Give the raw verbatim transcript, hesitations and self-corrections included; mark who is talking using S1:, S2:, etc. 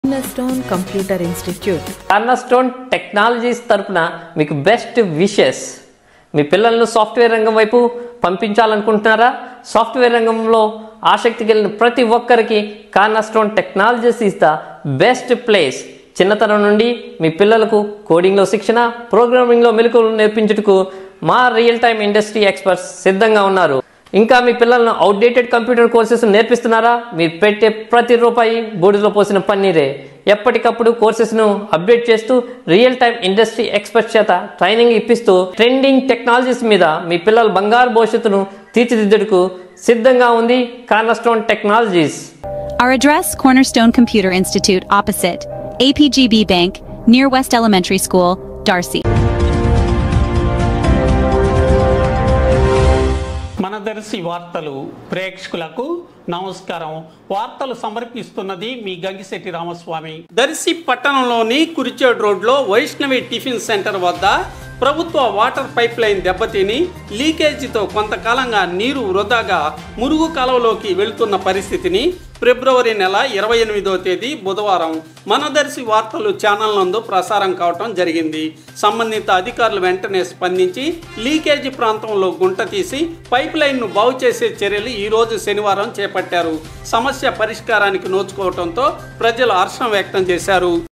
S1: Cornerstone computer institute
S2: Cornerstone Technologies తరపున మీకు best wishes. మీ పిల్లలను సాఫ్ట్వేర్ రంగం వైపు పంపించాలనుకుంటున్నారా? సాఫ్ట్వేర్ రంగంలో ఆసక్తి కలిగిన ప్రతి ఒక్కరికి Cornerstone Technologies is the best place. చిన్నతనం నుండి మీ పిల్లలకు కోడింగ్లో శిక్షణ, ప్రోగ్రామింగ్లో మెలకువలు నేర్పించుటకు మా రియల్ టైమ్ ఇండస్ట్రీ ఎక్స్పర్ట్స్ సిద్ధంగా ఉన్నారు. ఇంకా మీ పిల్లలను అవుట్డేటెడ్ కంప్యూటర్ కోర్సెస్ నేర్పిస్తున్నారా? మీరు పెట్టే ప్రతి రూపాయి బూడిదలో పోసిన పన్నీరే. ఎప్పటికప్పుడు కోర్సెస్ను అప్డేట్ చేస్తూ రియల్ టైమ్ ఇండస్ట్రీ ఎక్స్పర్ట్స్ చేత ట్రైనింగ్ ఇప్పిస్తూ ట్రెండింగ్ టెక్నాలజీస్ మీద మీ పిల్లల బంగారు భవిష్యత్తును తీర్చిదిద్దుటకు సిద్ధంగా ఉంది Cornerstone Technologies.
S3: Our address, Cornerstone Computer Institute, opposite A P G B Bank, near West Elementary School, Darcy.
S4: మన దర్శి వార్తలు ప్రేక్షకులకు నమస్కారం. వార్తలు సమర్పిస్తున్నది మీ గంగిశెట్టి రామస్వామి. దర్శి పట్టణంలోని కురిచేడ్ రోడ్లో వైష్ణవి టిఫిన్ సెంటర్ వద్ద ప్రభుత్వ వాటర్ పైప్ లైన్ దెబ్బతిని లీకేజీతో కొంతకాలంగా నీరు వృధాగా మురుగు కాలువలోకి వెళుతున్న పరిస్థితిని ఫిబ్రవరి నెల ఇరవై ఎనిమిదవ తేదీ బుధవారం మన దర్శి వార్తలు ఛానల్ నందు ప్రసారం కావటం జరిగింది. సంబంధిత అధికారులు వెంటనే స్పందించి లీకేజీ ప్రాంతంలో గుంట తీసి పైప్ లైన్ను బాగు చేసే చర్యలు ఈ రోజు శనివారం చేపట్టారు. సమస్య పరిష్కారానికి నోచుకోవడంతో ప్రజలు హర్షం వ్యక్తం చేశారు.